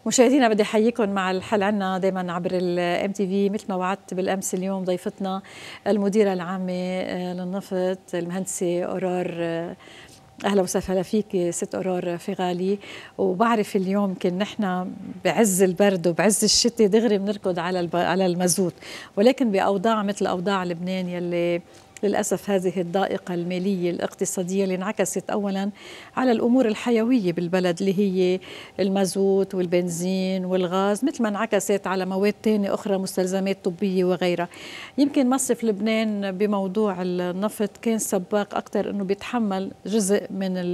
مشاهدينا بدي احييكم مع الحل عنا دائما عبر الام تي في. مثل ما وعدت بالامس، اليوم ضيفتنا المديره العامه للنفط المهندسه أورار. اهلا وسهلا فيك ست أورار فغالي. وبعرف اليوم يمكن نحن بعز البرد وبعز الشتاء دغري بنركض على المازوت، ولكن باوضاع مثل اوضاع لبنان يلي للأسف هذه الضائقة المالية الاقتصادية اللي انعكست أولا على الأمور الحيوية بالبلد اللي هي المازوت والبنزين والغاز، مثل ما انعكست على مواد تانية أخرى، مستلزمات طبية وغيرها. يمكن مصرف لبنان بموضوع النفط كان سباق أكثر أنه بيتحمل جزء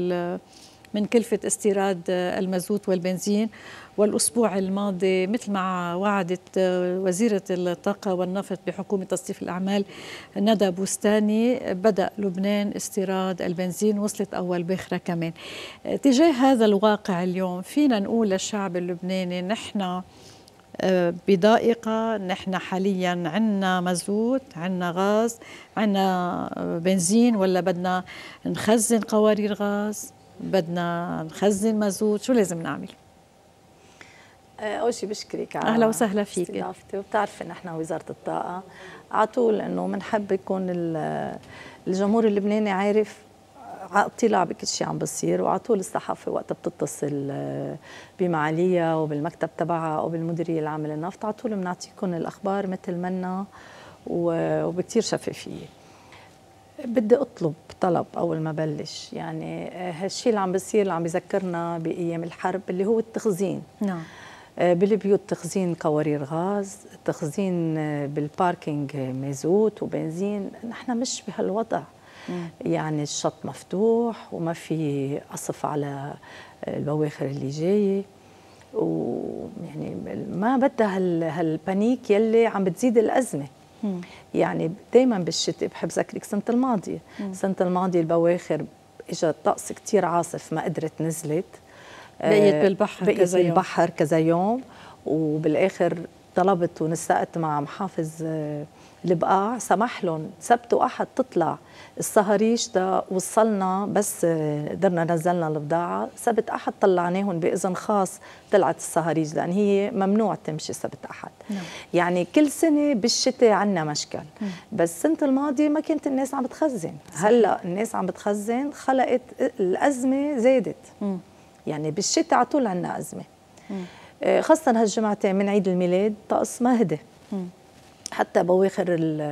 من كلفة استيراد المازوت والبنزين. والأسبوع الماضي مثل ما وعدت وزيرة الطاقة والنفط بحكومة تصنيف الأعمال ندى بوستاني، بدأ لبنان استيراد البنزين، وصلت أول باخرة كمان. تجاه هذا الواقع اليوم فينا نقول للشعب اللبناني نحن بضائقة، نحن حاليا عنا مازوت، عنا غاز، عنا بنزين، ولا بدنا نخزن قوارير غاز، بدنا نخزن مازوت؟ شو لازم نعمل؟ أول شيء بشكرك على أهلا وسهلا فيك. استضافتي، وبتعرفي نحن وزارة الطاقة على طول إنه بنحب يكون الجمهور اللبناني عارف على اطلاع بكل شيء عم بصير، وعلى طول الصحافة وقتها بتتصل بمعاليها وبالمكتب تبعها أو بالمديرية العامة للنفط، على طول بنعطيكم الأخبار مثل منا وبكتير شفافية. بدي أطلب طلب أول ما بلش، يعني هالشيء اللي عم بصير اللي عم بيذكرنا بأيام الحرب اللي هو التخزين. نعم. بالبيوت تخزين قوارير غاز، تخزين بالباركينج مازوت وبنزين. نحن مش بهالوضع. يعني الشط مفتوح وما في قصف على البواخر اللي جايه، ويعني ما بدها هالبانيك يلي عم بتزيد الازمه. يعني دائما بالشتاء بحب ذكرك السنه الماضيه، السنه الماضيه البواخر اجى طقس كثير عاصف ما قدرت نزلت، بقيت بالبحر كذا يوم، بالبحر كذا يوم، وبالاخر طلبت ونسقت مع محافظ البقاع سمح لهم سبت واحد تطلع الصهاريج ده، وصلنا بس قدرنا نزلنا البضاعه. سبت احد طلعناهم باذن خاص، طلعت الصهاريج لان هي ممنوع تمشي سبت احد. يعني كل سنه بالشتاء عندنا مشكل. بس السنه الماضيه ما كانت الناس عم بتخزن. هلا الناس عم بتخزن، خلقت الازمه زادت. يعني بالشتاء على طول عندنا ازمه، خاصه هالجمعتين من عيد الميلاد طقس ما هدي. حتى بواخر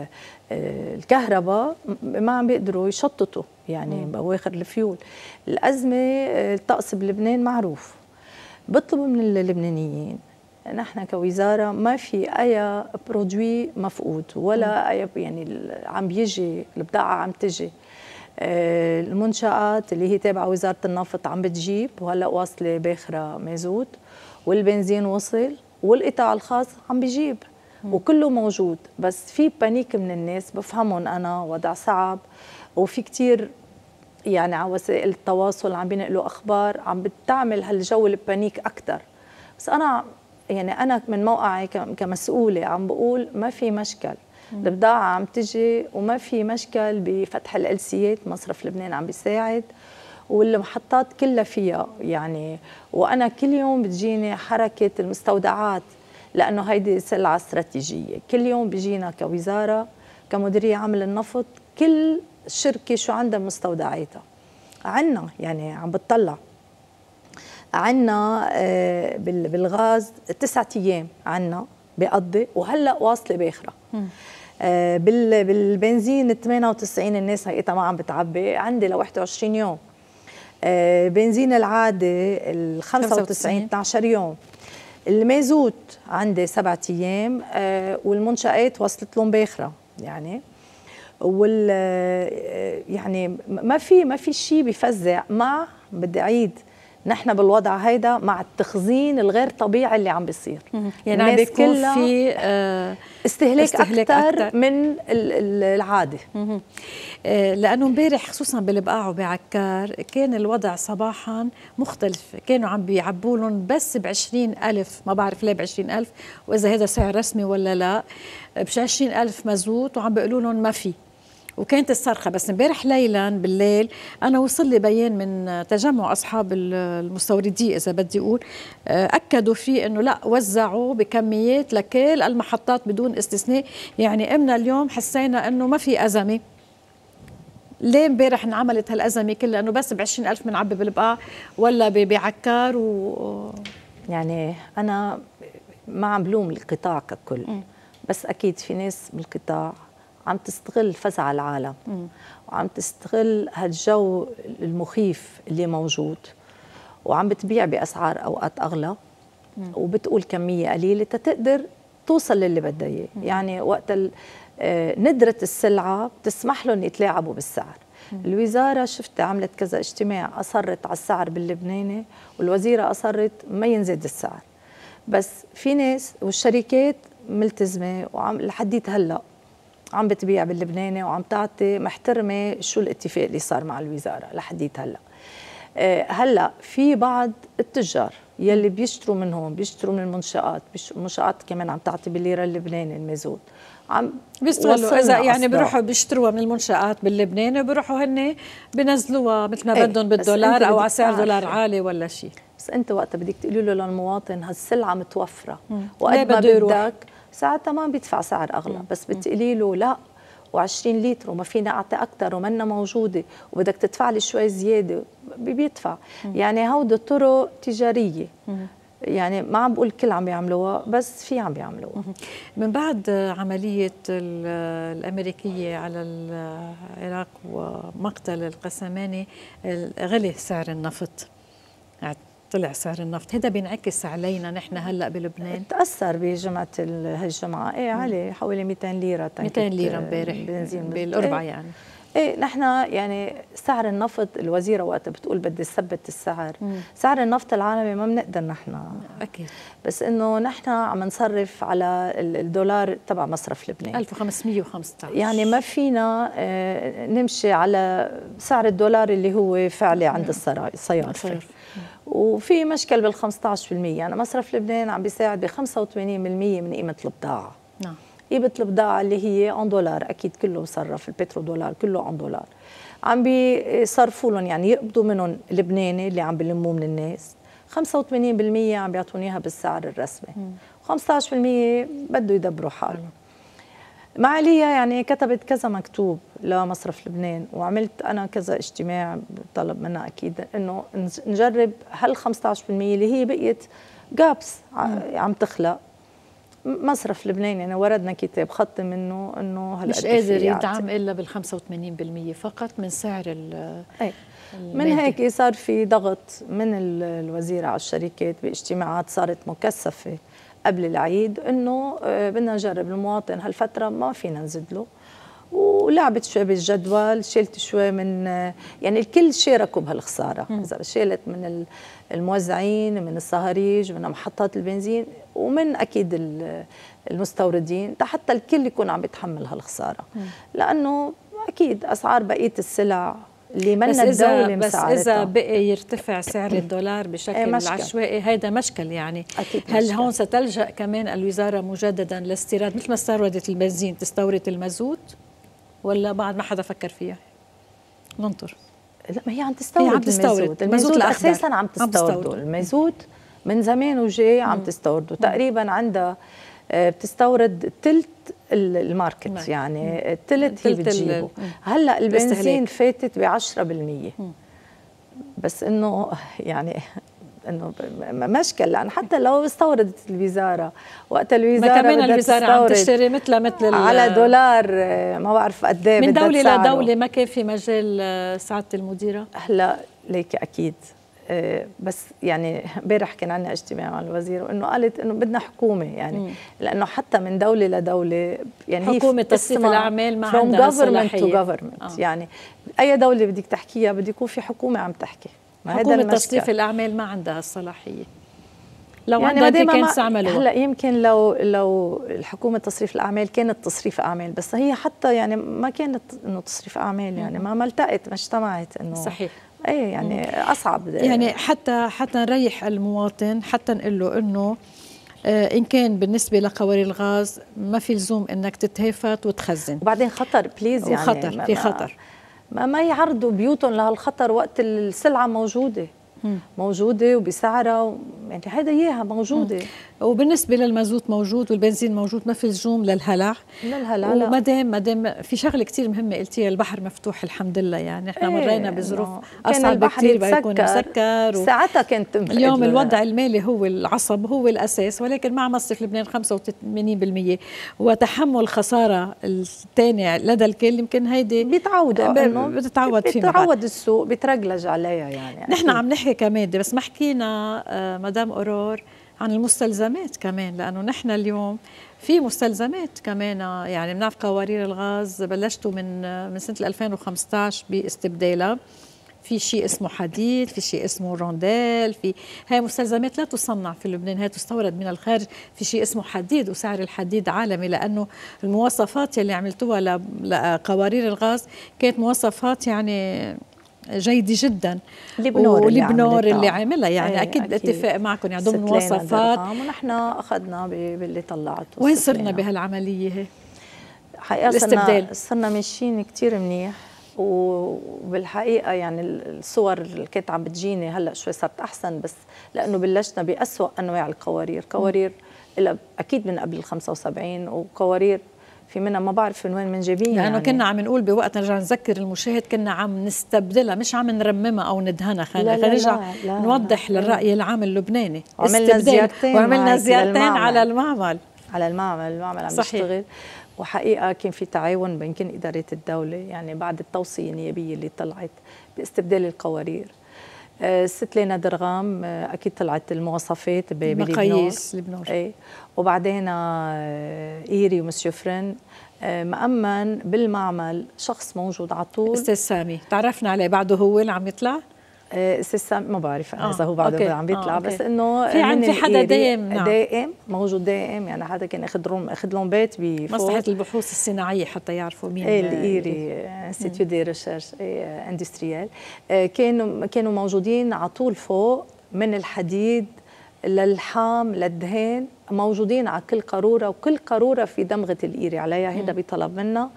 الكهرباء ما عم بيقدروا يشططوا، يعني بواخر الفيول. الأزمة الطقس بلبنان معروف. بطلب من اللبنانيين، نحن كوزارة ما في أي برودوي مفقود ولا أي، يعني عم بيجي البضاعة عم تجي. المنشآت اللي هي تابعة وزارة النفط عم بتجيب، وهلأ واصلة باخرة مازوت، والبنزين وصل، والقطاع الخاص عم بيجيب، وكله موجود. بس في بانيك من الناس، بفهمهم أنا، وضع صعب، وفي كتير يعني على وسائل التواصل عم بينقلوا أخبار عم بتعمل هالجو البانيك أكتر. بس أنا يعني أنا من موقعي كمسؤولة عم بقول ما في مشكل، البضاعة عم تجي وما في مشكل بفتح الألسيات. مصرف لبنان عم بيساعد، والمحطات كلها فيها يعني. وأنا كل يوم بتجيني حركة المستودعات، لأنه هيدي سلعة استراتيجية. كل يوم بيجينا كوزارة كمديرية عامة للنفط كل شركة شو عندها مستودعاتها. عنا يعني عم بتطلع عنا بالغاز 9 أيام عنا بيقضي، وهلأ واصلة باخرة. بالبنزين 98 الناس هيئتها ما عم بتعبي، عندي ل 21 يوم. بنزين العادي ال 95 12 يوم. المازوت عندي 7 أيام، والمنشآت وصلت لهم باخرة يعني. يعني ما في شيء بيفزع. مع بدي أعيد، نحن بالوضع هيدا مع التخزين الغير طبيعي اللي عم بيصير. يعني عم بيكون في استهلاك أكثر من العادة. لأنه امبارح خصوصا بالبقاع وبعكار كان الوضع صباحا مختلف، كانوا عم بيعبوا لهم بس ب20,000، ما بعرف ليه ب20,000 وإذا هذا سعر رسمي ولا لا، ب20,000 مازوت، وعم بيقولوا لهم ما في. وكانت الصرخة. بس امبارح ليلا بالليل أنا وصل لي بيان من تجمع أصحاب المستوردين إذا بدي أقول، أكدوا فيه أنه لا، وزعوا بكميات لكل المحطات بدون استثناء. يعني إمنا اليوم حسينا أنه ما في أزمة. ليه امبارح انعملت هالأزمة كلها؟ أنه بس ب20,000 بنعبي بالبقاع ولا بعكار يعني أنا ما عم بلوم القطاع ككل، بس أكيد في ناس بالقطاع عم تستغل فزع العالم وعم تستغل هالجو المخيف اللي موجود، وعم بتبيع بأسعار أوقات أغلى وبتقول كمية قليلة تقدر توصل للي بدها إياه. يعني وقت ندرة السلعة بتسمح لهم يتلاعبوا بالسعر. الوزارة شفتها عملت كذا اجتماع، أصرت على السعر باللبناني، والوزيرة أصرت ما ينزد السعر. بس في ناس والشركات ملتزمة لحديت هلأ عم بتبيع باللبناني وعم تعطي محترمة شو الاتفاق اللي صار مع الوزارة لحديت هلأ. هلأ في بعض التجار يلي بيشتروا منهم، بيشتروا من المنشآت، المنشآت كمان عم تعطي بالليرة اللبناني المازوت، عم بيستغلوا إذا يعني بيروحوا بيشتروها من المنشآت باللبناني وبيروحوا هن بينزلوها مثل ما بدهم بالدولار أو على سعر دولار عالي ولا شيء. بس أنت وقت بدك تقولي له للمواطن هالسلعة متوفرة وقت ما بدك، ساعتها ما بيدفع سعر أغلى. بس بتقولي له لا و20 لتر وما فينا أعطي أكثر ومنا موجودة وبدك تدفع لي شوي زيادة، بيدفع. يعني هودي طرق تجارية. يعني ما عم بقول كل عم بيعملوها، بس في عم بيعملوها. من بعد عملية الأمريكية على العراق ومقتل القسماني غلي سعر النفط، طلع سعر النفط. هذا بينعكس علينا نحن هلا بلبنان؟ تأثر بجمعة هالجمعة عليه حوالي 200 ليرة 200 ليرة امبارح بنزين بالأربعة. يعني نحن يعني سعر النفط، الوزيرة وقتها بتقول بدي ثبت السعر. سعر النفط العالمي ما بنقدر نحن أكيد، بس إنه نحن عم نصرف على الدولار تبع مصرف لبنان 1515. يعني ما فينا نمشي على سعر الدولار اللي هو فعلي عند الصيارفة. وفي مشكل بال15%. يعني مصرف لبنان عم بيساعد ب85% من قيمة البضاعة. نعم. قيمة البضاعة اللي هي عن دولار، أكيد كله مصرف، البترو دولار كله عن دولار. عم بيصرفوا لهم، يعني يقبضوا منهم اللبناني اللي عم بيلموه من الناس 85% عم بيعطوني اياها بالسعر الرسمي، 15% بده يدبروا حالهم. معاليها يعني كتبت كذا مكتوب لمصرف لبنان، وعملت أنا كذا اجتماع طلب منها أكيد إنه نجرب هال 15% اللي هي بقيت جابس عم تخلق. مصرف لبنان يعني وردنا كتاب خط منه إنه مش قادر يدعم إلا بال85% فقط من سعر من هيك صار في ضغط من الوزيرة على الشركات باجتماعات صارت مكثفة قبل العيد إنه بدنا نجرب المواطن هالفترة ما فينا نزيد له، ولعبت شوي بالجدول، شلت شوي من يعني الكل شاركوا بهالخسارة. إذا شالت من الموزعين، من الصهاريج، من محطات البنزين، ومن أكيد المستوردين، حتى الكل يكون عم بيتحمل هالخسارة. لأنه أكيد أسعار بقية السلع اللي منا الدولة مساعدتها. بس إذا بقي يرتفع سعر الدولار بشكل عشوائي هذا مشكل. يعني هل مشكل. هون ستلجأ كمان الوزارة مجددا لاستيراد مثل ما استوردت البنزين تستورد المازوت، ولا بعد ما حدا فكر فيها؟ ننطر. لا، ما هي عم تستورد المازوت أساسا عم تستورده. المازوت من زمان وجاي عم تستورده. تقريبا عندها بتستورد ثلث الماركت. يعني الثلث هي بتجيبه. هلا البنزين فاتت ب10%. بس انه يعني انه مشكل، لان حتى لو استوردت الوزاره وقت الوزاره ما كمان الوزاره عم تشتري مثل على دولار ما بعرف قد ايه من دوله لدوله. ما كان في مجال سعاده المديره هلا ليك اكيد. بس يعني امبارح كان عندنا اجتماع مع الوزير وانه قالت انه بدنا حكومه. يعني لانه حتى من دوله لدوله يعني حكومه تصريف الاعمال ما عندها صلاحيه. يعني اي دوله بدك تحكيها بده يكون في حكومه عم تحكي. حكومه تصريف الاعمال ما عندها الصلاحيه. لو يعني عندها كانت تعملوها. هلا يمكن لو الحكومه تصريف الاعمال كانت تصريف اعمال، بس هي حتى يعني ما كانت انه تصريف اعمال. يعني ما التقت ما اجتمعت انه صحيح. ايه يعني اصعب. يعني حتى نريح المواطن، حتى نقول له انه إن كان بالنسبة لقوارير الغاز ما في لزوم إنك تتهافت وتخزن. وبعدين خطر بليز يعني، وخطر في خطر، ما يعرضوا بيوتهم لهالخطر وقت السلعة موجودة. موجودة وبسعرها، يعني هذا إياها موجودة. وبالنسبة للمازوت موجود والبنزين موجود، ما في لزوم للهلع. وما دام في شغلة كتير مهمة قلتيها، البحر مفتوح الحمد لله، يعني احنا مرينا بظروف أصعب بكتير بيكون مسكر ساعتها كانت اليوم الوضع المالي هو العصب، هو الأساس، ولكن مع مصرف لبنان 85% وتحمل خسارة الثاني لدى الكل، يمكن هيدي بتتعود السوق بترجلج عليها. يعني نحن عم نحكي كمادة، بس ما حكينا مدام أورور عن المستلزمات كمان، لأنه نحن اليوم في مستلزمات كمان. يعني بنعرف قوارير الغاز بلشتوا من سنة 2015 باستبدالها. في شيء اسمه حديد، في شيء اسمه رونديل، في هاي مستلزمات لا تصنع في لبنان، هاي تستورد من الخارج. في شيء اسمه حديد، وسعر الحديد عالمي، لأنه المواصفات اللي عملتوها لقوارير الغاز كانت مواصفات يعني جيدة جدا. ولبنور اللي عاملها يعني أكيد اتفاق معكم، يعني ضمن مواصفات، ونحن أخذنا باللي طلعته. وين صرنا بهالعملية هي؟ حقيقة صرنا ماشيين كتير منيح، وبالحقيقة يعني الصور اللي كانت عم بتجيني هلأ شوي صارت أحسن، بس لأنه بلشنا بأسوأ أنواع القوارير. قوارير أكيد من قبل 75، وقوارير في منها ما بعرف من وين جايبين. لأنه يعني كنا عم نقول بوقت، نرجع نذكر المشاهد، كنا عم نستبدلها، مش عم نرممها أو ندهنها. خلينا نرجع نوضح للرأي العام اللبناني. وعملنا زيارتين على المعمل عم يشتغل. وحقيقة كان في تعاون بين كل إدارة الدولة، يعني بعد التوصية النيابية اللي طلعت باستبدال القوارير. ست لينا درغام أكيد طلعت المواصفات مقاييس لبنان. ايه، وبعدين إيري ومسيو فرين مأمن بالمعمل شخص موجود على طول. أستاذ سامي تعرفنا عليه، بعده هو اللي عم يطلع. استاذ سامي ما بعرف انا اذا هو بعده عم بيطلع، بس انه في حدا دائم. دائم موجود دائم، يعني حدا كان اخذ لهم بيت بفوق مصلحه البحوث الصناعيه حتى يعرفوا مين. الايري انستيتيو دي ريشيرش اندستريال. كانوا موجودين على طول فوق، من الحديد للحام للدهان، موجودين على كل قاروره، وكل قاروره في دمغه الايري عليها. هذا بطلب منا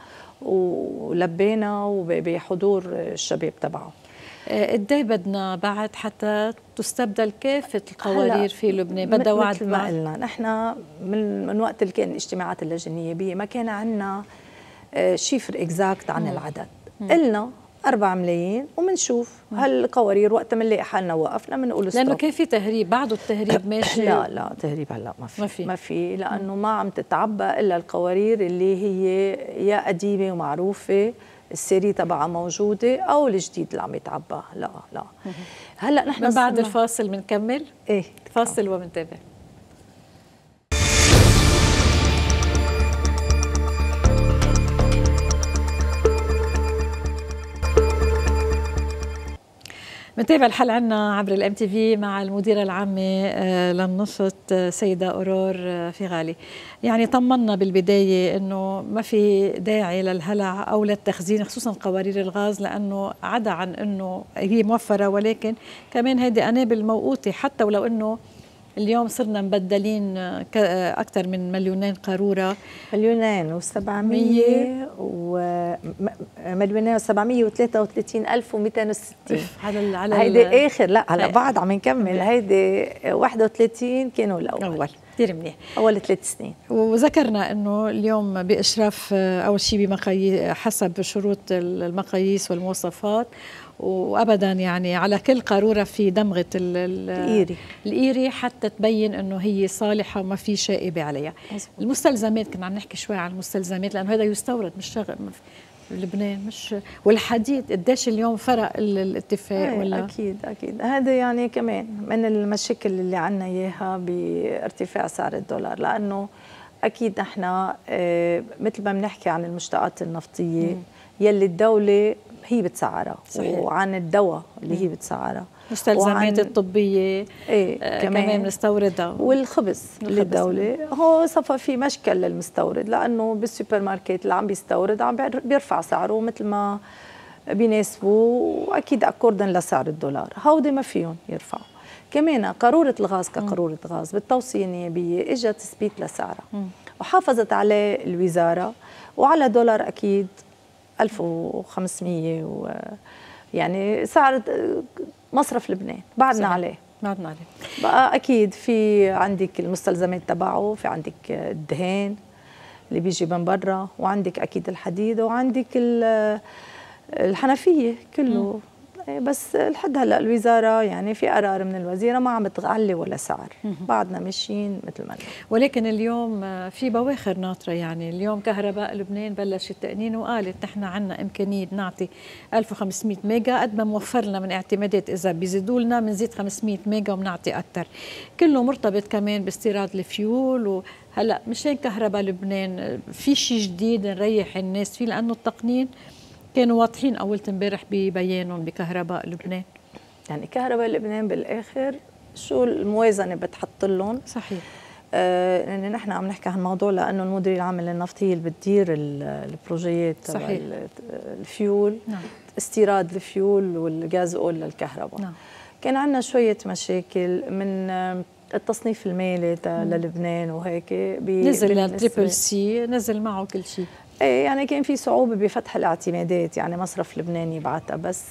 ولبينا وبحضور الشباب تبعه. قديه بدنا بعد حتى تستبدل كافة القوارير في لبنان؟ بدها وعد. مثل ما قلنا نحن من وقت اللي كان اجتماعات اللجنة النيابية ما كان عندنا شيفر اكزاكت عن العدد. قلنا 4 ملايين، ومنشوف هالقوارير وقت ما نلاقي حالنا وقفنا بنقول لانه كان في تهريب، بعده التهريب ماشي. لا تهريب هلا ما في لانه ما عم تتعبى الا القوارير اللي هي يا قديمه ومعروفه السيري تبعها موجوده، او الجديد اللي عم يتعبى. لا هلا نحن من بعد الفاصل بنكمل. ايه، فاصل وبنتابع. بنتابع الحلقة عنا عبر الام تي في مع المديرة العامة للنفط سيدة أورور فغالي. يعني طمنا بالبداية انه ما في داعي للهلع او للتخزين، خصوصا قوارير الغاز، لانه عدا عن انه هي موفرة، ولكن كمان هيدي قنابل موقوتة. حتى ولو انه اليوم صرنا مبدلين أكثر من 2 قارورة، 2,700 و2,733,260. على هيدي آخر، لا هلا بعد عم نكمل. هيدي 31 كانوا الأول. كثير منيح، أول 3 سنين. وذكرنا أنه اليوم بإشراف أول شيء حسب شروط المقاييس والمواصفات، وابدا يعني على كل قاروره في دمغه الايري حتى تبين انه هي صالحه وما في شائبه عليها. المستلزمات كنا عم نحكي شوي عن المستلزمات، لانه هذا يستورد مش شغل لبنان، مش والحديد قديش اليوم فرق الاتفاق؟ ولا اكيد هذا يعني كمان من المشاكل اللي عندنا اياها بارتفاع سعر الدولار، لانه اكيد احنا مثل ما بنحكي عن المشتقات النفطيه يلي الدوله هي بتسعرها، وعن الدواء اللي هي بتسعرها، مستلزمات الطبية كمان بنستوردها، والخبز للدولة. هو صفى في مشكل للمستورد، لأنه بالسوبر ماركت اللي عم بيستورد عم بيرفع سعره مثل ما بيناسبه، وأكيد أكوردن لسعر الدولار. هودي ما فيهم يرفعوا. كمان قارورة الغاز كقارورة غاز بالتوصية النيابية اجى تثبيت لسعرها وحافظت عليه الوزارة، وعلى دولار أكيد 1500 يعني سعر مصرف لبنان بعدنا عليه. بعدنا عليه بقى أكيد في عندك المستلزمات تبعه، في عندك الدهان اللي بيجي من برا، وعندك أكيد الحديد، وعندك الحنفية كله. بس لحد هلا الوزاره يعني في قرار من الوزيره ما عم بتعلي ولا سعر، بعدنا ماشيين مثل ما. ولكن اليوم في بواخر ناطره، يعني اليوم كهرباء لبنان بلشت تأنين وقالت نحن عندنا امكانيه نعطي 1500 ميجا قد ما موفر لنا من اعتمادات، اذا بيزيدوا لنا بنزيد 500 ميجا وبنعطي اكثر. كله مرتبط كمان باستيراد الفيول. وهلا مشان كهرباء لبنان في شيء جديد نريح الناس فيه، لانه التقنين كانوا واضحين أول امبارح ببيانهم بكهرباء لبنان. يعني كهرباء لبنان بالآخر شو الموازنة بتحط لهم؟ صحيح. يعني نحن عم نحكي عن الموضوع لأنه المديرية العامة للنفط هي اللي بتدير البروجيات تبع الفيول. نعم. استيراد الفيول والغاز أول للكهرباء. نعم. كان عندنا شوية مشاكل من التصنيف المالي للبنان وهيك. نزل التريبل سي، نزل معه كل شيء. يعني كان في صعوبة بفتح الاعتمادات، يعني مصرف لبنان يبعتها، بس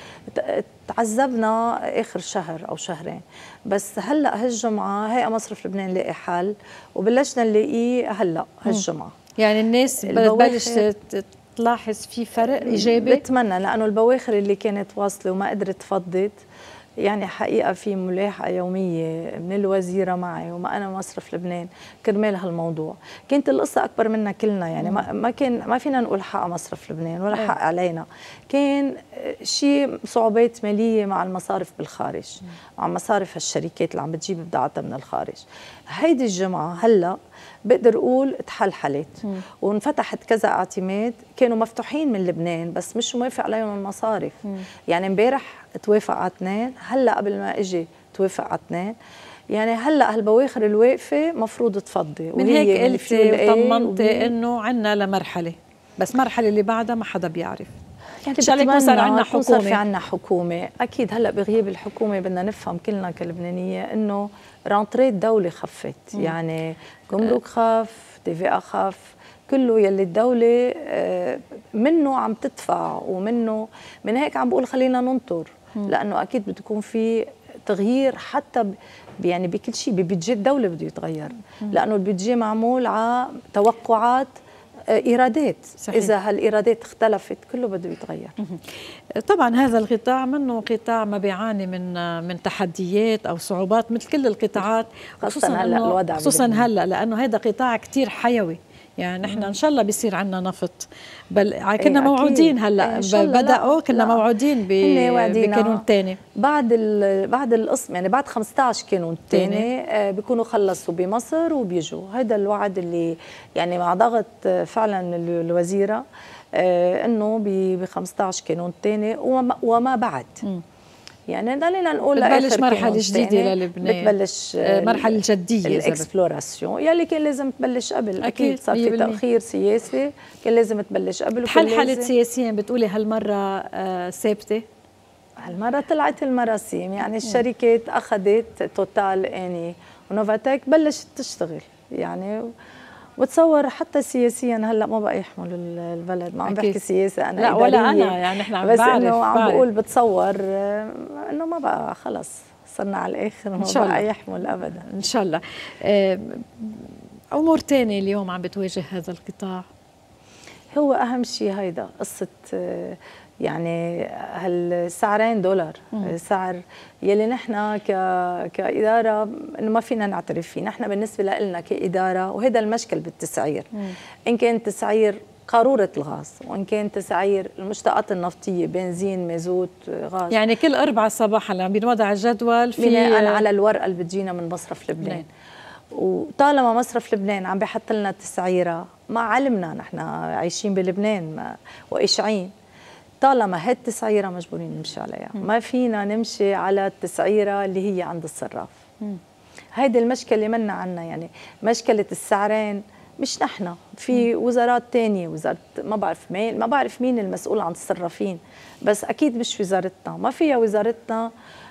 تعذبنا آخر شهر أو شهرين. بس هلأ هالجمعة هيئة مصرف لبنان لاقي حل، وبلشنا نلاقيه هلأ هالجمعة. يعني الناس بتبلش تلاحظ في فرق إيجابي؟ بتمنى، لأنه البواخر اللي كانت واصلة وما قدرت تفضت، يعني حقيقة في ملاحقة يومية من الوزيرة معي وما أنا مصرف لبنان كرمال هالموضوع. كانت القصة أكبر منا كلنا، يعني ما فينا نقول حق مصرف لبنان ولا حق علينا. كان شيء صعوبات مالية مع المصارف بالخارج، مع مصارف هالشركات اللي عم بتجيب بضاعتها من الخارج. هيدي الجمعة هلأ بقدر أقول تحلحلت وانفتحت كذا اعتماد كانوا مفتوحين من لبنان بس مش موافق عليهم المصارف. يعني امبارح توافق على 2، هلا قبل ما اجي توافق على 2. يعني هلا هالبواخر الواقفه مفروض تفضي. من هيك قلتي وطمنتي انه عنا لمرحله، بس مرحله اللي بعدها ما حدا بيعرف. يعني ان شاء الله يكون صار عندنا حكومه، صار في عندنا حكومه. اكيد هلا بغياب الحكومه بدنا نفهم كلنا كلبنانيه انه رانتري الدوله خفت. يعني جمرك خف، TVA خف، كله يلي الدوله منه عم تدفع ومنه. من هيك عم بقول خلينا ننطر، لانه اكيد بده يكون في تغيير حتى يعني بكل شيء. ببيدجي الدوله بده يتغير، لانه البيدجي معمول على توقعات إيرادات. صحيح. إذا هالإيرادات اختلفت كله بده يتغير. طبعا هذا القطاع منه قطاع ما بيعاني من تحديات أو صعوبات مثل كل القطاعات، خصوصا هلا الوضع، خصوصا هلا لأنه هذا قطاع كتير حيوي. يعني نحن ان شاء الله بيصير عندنا نفط، بل كنا موعودين هلا بداوا كنا موعودين بقانون ثاني بعد القسم، يعني بعد 15 قانون ثاني بيكونوا خلصوا بمصر وبيجوا. هذا الوعد اللي يعني مع ضغط فعلا الوزيره انه ب 15 قانون ثاني وما بعد. يعني ضلينا نقول بتبلش مرحلة جديدة للبنان، بتبلش مرحلة جدية، الاكسبلوراسيون يلي كان لازم تبلش قبل. أكيد صار في تأخير سياسي، كان لازم تبلش قبل. حلحلة سياسيا بتقولي هالمرة ثابتة؟ هالمرة طلعت المراسيم، يعني الشركات أخذت توتال يعني ونوفاتيك بلشت تشتغل. يعني وتصور حتى سياسيا هلا ما بقى يحمل البلد. ما عم بحكي سياسه انا، لا ولا انا، يعني نحن عم بس انه عم بقول بتصور انه ما بقى خلص صرنا على الاخر ما بقى يحمل ابدا ان شاء الله. امور ثانيه اليوم عم بتواجه هذا القطاع. هو اهم شيء هيدا قصه يعني هالسعرين دولار. السعر يلي نحن كإدارة إنه ما فينا نعترف فيه. نحن بالنسبة لنا كإدارة، وهذا المشكل بالتسعير، إن كان تسعير قارورة الغاز وإن كان تسعير المشتقات النفطية، بنزين، مازوت، غاز. يعني كل 4 صباحا لما بينوضع الجدول بناء على الورقة اللي بتجينا من مصرف لبنان. وطالما مصرف لبنان عم بيحط لنا التسعيرة مع علمنا نحن عايشين بلبنان وإشعين، طالما هالتسعيرة مجبورين نمشي عليها. ما فينا نمشي على التسعيرة اللي هي عند الصراف. هيدي المشكلة منا عنا. يعني مشكلة السعرين مش نحن، في وزارات تانية، وزارة ما بعرف مين المسؤول عن الصرافين، بس أكيد مش وزارتنا. ما فيها وزارتنا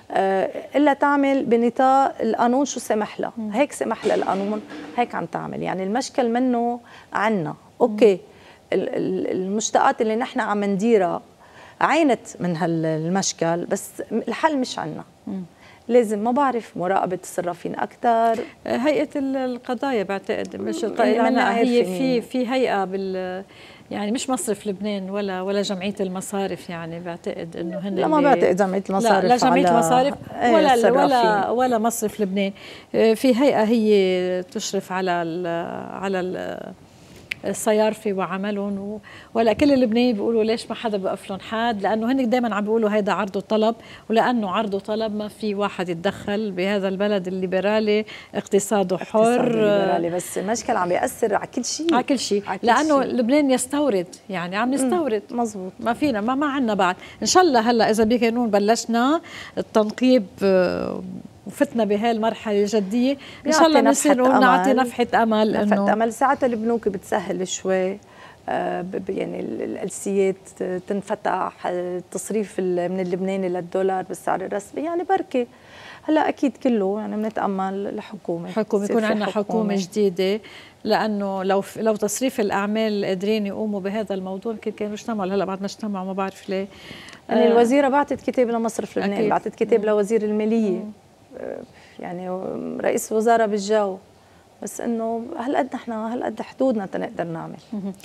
الا تعمل بنطاق القانون شو سمح لها، هيك سمح لها القانون، هيك عم تعمل. يعني المشكل منه عنا، اوكي المشتقات اللي نحن عم نديرها عينت من هالمشكل، بس الحل مش عنا. لازم ما بعرف مراقبة الصرافين أكثر. هيئة القضايا بعتقد، مش القضايا، هي في هيئة يعني مش مصرف لبنان ولا جمعية المصارف، يعني بعتقد انه هن لا ما بعتقد جمعية المصارف، لا جمعية المصارف ولا مصرف لبنان. في هيئة هي تشرف على الصيارفة وعملهم، ولا كل اللبنانيين بيقولوا ليش ما حدا بيوقف لهم حد، لانه هن دائما عم بيقولوا هيدا عرض وطلب، ولانه عرض وطلب ما في واحد يتدخل بهذا البلد الليبرالي اقتصاده حر ليبرالي. بس المشكلة عم بيأثر على كل شيء، على كل شيء، لانه لبنان يستورد، يعني عم نستورد. مزبوط، ما فينا، ما عندنا بعد. ان شاء الله هلا اذا بكانون بلشنا التنقيب وفتنا بهاي المرحله الجديه، ان شاء الله نصير نعطي نفحه امل. نفحه امل. ساعتها البنوك بتسهل شوي، يعني الالسيات تنفتح، التصريف من اللبناني للدولار بالسعر الرسمي، يعني بركي. هلا اكيد كله يعني بنتامل الحكومه يكون عندنا حكومه جديده، لانه لو تصريف الاعمال قادرين يقوموا بهذا الموضوع يمكن كانوا اجتمعوا. هلا بعد ما اجتمعوا ما بعرف ليه. يعني الوزيره بعتت كتاب لمصرف لبنان، بعتت كتاب لوزير الماليه، يعني رئيس الوزراء بالجو، بس انه هالقد حدودنا تنقدر نعمل.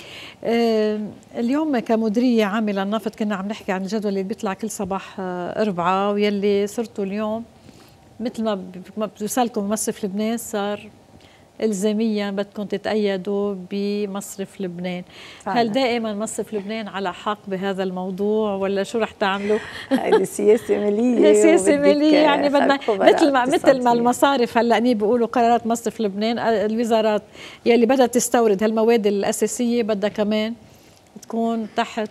اليوم كمديريه عامه للنفط كنا عم نحكي عن الجدول اللي بيطلع كل صباح اربعاء، ويلي صرتوا اليوم مثل ما بتوصلكم مصرف لبنان صار إلزاميا بدكم تتأيدوا بمصرف لبنان. فعلا. هل دائما مصرف لبنان على حق بهذا الموضوع ولا شو رح تعملوا؟ هذه سياسة مالية. سياسة مالية، يعني بدنا مثل ما المصارف هلا بيقولوا قرارات مصرف لبنان، الوزارات يلي بدها تستورد هالمواد الأساسية بدها كمان تكون تحت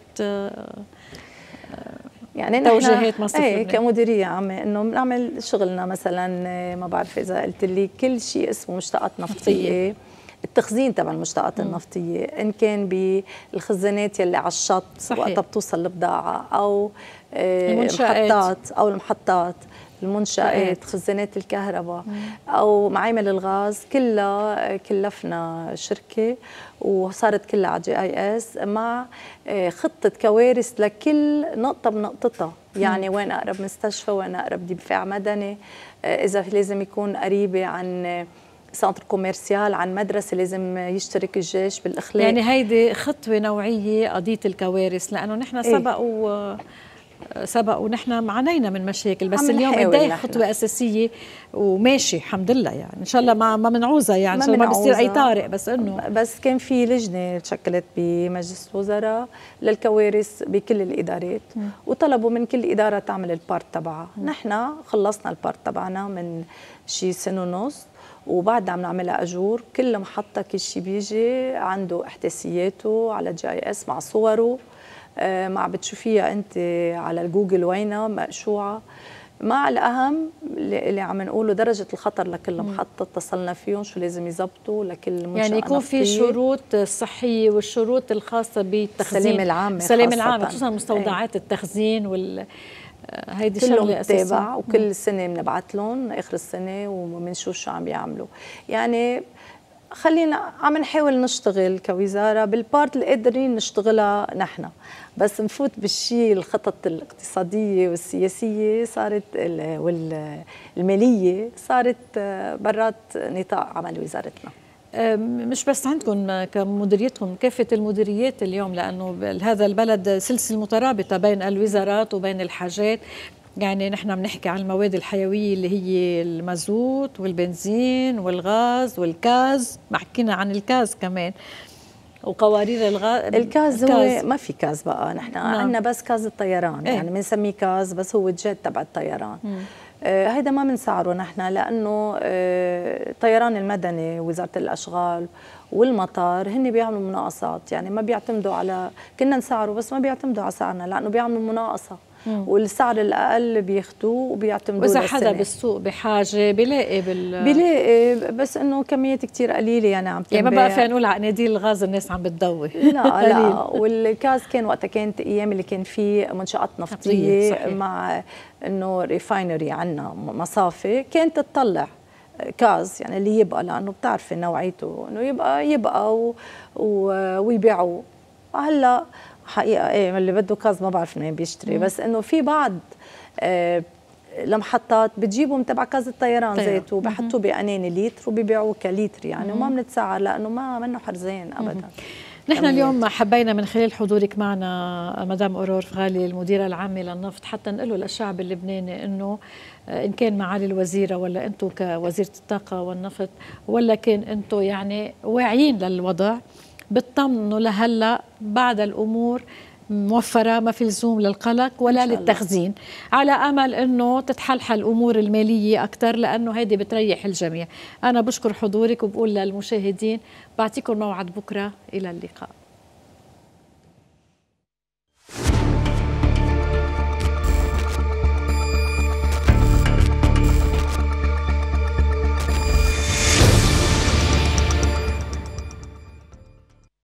يعني توجيهات مصرف لبنان. كمديريه عامه انه بنعمل شغلنا. مثلا ما بعرف اذا قلت لي كل شيء اسمه مشتقات نفطيه، التخزين تبع المشتقات النفطيه، ان كان بالخزانات يلي على الشط وقتها بتوصل البضاعه، او المحطات، المنشآت، خزانات الكهرباء، او معامل الغاز، كلها كلفنا شركه وصارت كلها على GIS مع خطه كوارث لكل نقطه بنقطتها. يعني وين اقرب مستشفى، وين اقرب دفاع مدني، اذا لازم يكون قريبه عن سنتر كوميرسيال، عن مدرسه لازم يشترك الجيش بالاخلاق. يعني هيدي خطوه نوعيه قضيه الكوارث، لانه نحن سبق ونحن عانينا من مشاكل، بس اليوم قد خطوه اساسيه وماشي الحمد لله. يعني ان شاء الله ما بنعوزها، يعني ما بصير اي طارئ، بس كان في لجنه تشكلت بمجلس الوزراء للكوارث بكل الادارات، وطلبوا من كل اداره تعمل البارت تبعها. نحن خلصنا البارت تبعنا من شي سنه ونص، وبعد عم نعملها اجور. كل محطه كل شيء بيجي عنده احداثياته على GIS مع صوره، مع بتشوفيها انت على الجوجل وينها مقشوعه، مع الاهم اللي عم نقوله درجه الخطر لكل محطه اتصلنا فيهم، شو لازم يظبطوا لكل منشأة يعني يكون في شروط صحيه والشروط الخاصه بالتخزين، السلامه العامه خصوصا مستودعات التخزين هيدي شغله اساسيه. متابع، وكل سنه بنبعث لهم اخر السنه وبنشوف شو عم بيعملوا. يعني خلينا عم نحاول نشتغل كوزاره بالبارت اللي قادرين نشتغلها نحن، بس نفوت بالشيء الخطط الاقتصاديه والسياسيه صارت والماليه صارت برات نطاق عمل وزارتنا. مش بس عندكم كمديريتكم، كافة المديريات اليوم، لأنه هذا البلد سلسلة مترابطة بين الوزارات وبين الحاجات. يعني نحن بنحكي عن المواد الحيوية اللي هي المازوت والبنزين والغاز والكاز، ما حكينا عن الكاز كمان، وقوارير الكاز هو ما في كاز بقى، نحن عندنا بس كاز الطيران. يعني بنسميه كاز بس هو جيت تبع الطيران. هيدا ما بنسعره نحن، لانه الطيران المدني ووزاره الاشغال والمطار هن بيعملوا مناقصات. يعني ما بيعتمدوا على، كنا نسعره بس ما بيعتمدوا على سعرنا، لانه بيعملوا مناقصه. والسعر الاقل بياخذوه وبيعتمدوا واذا حدا بالسوق بحاجه بيلاقي بيلاقي، بس انه كميات كثير قليله يعني عم تنباع. يعني ما بقى فينا نقول على قناديل الغاز الناس عم بتضوي. لا والغاز كان وقتها كانت ايام اللي كان في منشات نفطيه مع انه ريفاينري عندنا مصافي كانت تطلع غاز يعني اللي يبقى، لانه بتعرفي نوعيته انه يبقى ويبيعوه. هلا حقيقه ايه اللي بده غاز ما بعرف منين بيشتري، بس انه في بعض لمحطات بتجيبوا تبع غاز الطيران زيت وبحطوه بأناني لتر وبيبيعوه كليتر يعني، وما بنتسعر لانه ما منه حرزين ابدا. نحن اليوم حبينا من خلال حضورك معنا مدام أورور فغالي المديرة العامة للنفط حتى نقول للشعب اللبناني انه ان كان معالي الوزيره ولا انتم كوزيره الطاقه والنفط ولا كان انتم يعني واعيين للوضع، بتطمنوا لهلا بعد الامور موفرة، ما في لزوم للقلق ولا للتخزين، على أمل أنه تتحلحل الأمور المالية أكثر لأنه هيدي بتريح الجميع. أنا بشكر حضورك وبقول للمشاهدين بعطيكم موعد بكرة، إلى اللقاء.